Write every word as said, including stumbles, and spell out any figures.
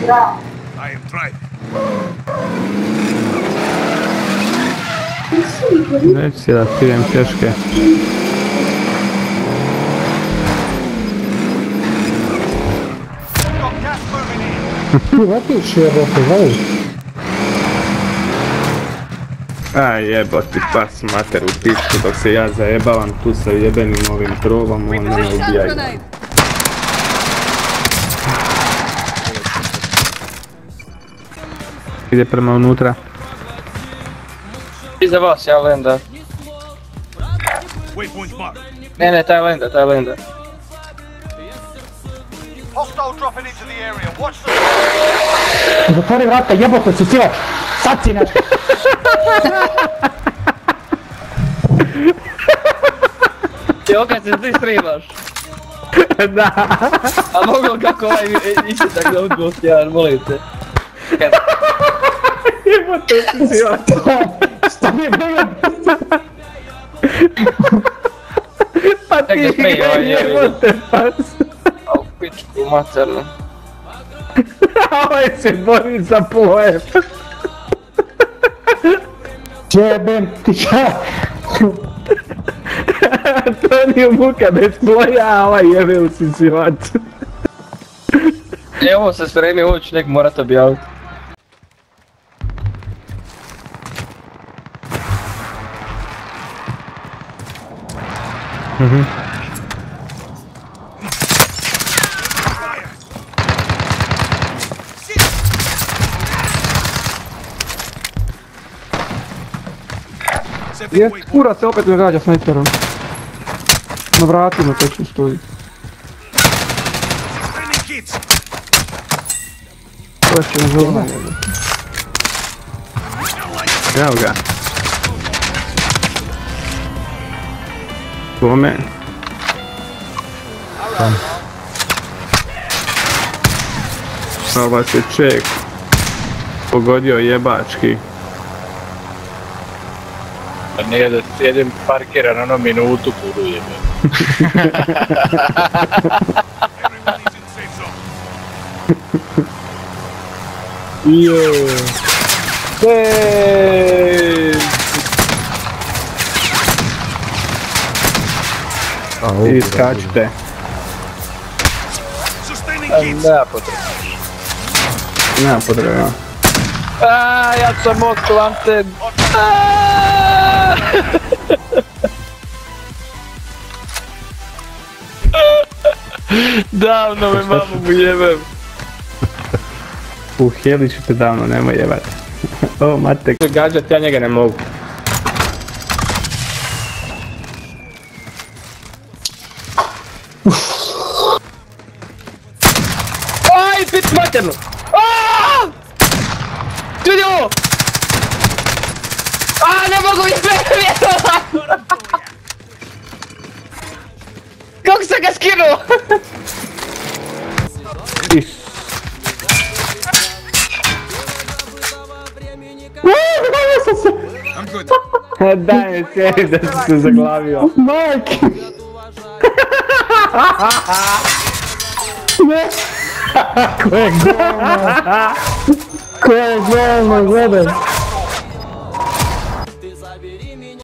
I am trying. Neću si da pijem teške. Vratiš jebote, voli. Aj jeboti pas mater u pičku dok se ja zajebavam tu sa jebenim ovim probom, on mene ubijaju. Ide prema unutra. Iza vas, ja lenda. Waypoint mark. Ne, ne, taj lenda, taj lenda. Hostile dropping into the area. Watch the... Zatvori vrata, jebote su silač. Sad si nešto. Jo, kad se ti streamaš. Da. A mogu kako ovaj ići tak da udgost jedan, molim te. Jebote si silač. Šta mi je bilo? Pa ti jebote pas. A u pičku maternu. Ovaj se bori za pojem. Jebem ti ja. Antonio muka bez ploja, a ovaj jebe u sisivaču. Evo se spremi ući, nek morate objaviti. Mhm. Jes, kurac se opet me gađa snajperom. Na vratima točno stoji. To je će me zovna. Evo ga. Kome? Tam. Ali vas je ček pogodio jebački. Pa nije da sjedim parkiran ono minutu kudu jebe. Jeee. Eee. Iskačite. Nema potrebe. Nema potrebe. Aaaa, ja sam otklanten. Davno me mamu mu jebem. U heli ću te davno, nemoj jebat. O mate, gađat ja njega ne mogu. Aj, pit maternu! Aaaa! Ljudi ovo! Aaaa, ne mogu mi vjerovati! Kako sam ga skinuo? Is. I'm good. Daj mi sjedi da si se zaglavio. Majke! Ne! Koje govno! Koje govno, gledaj!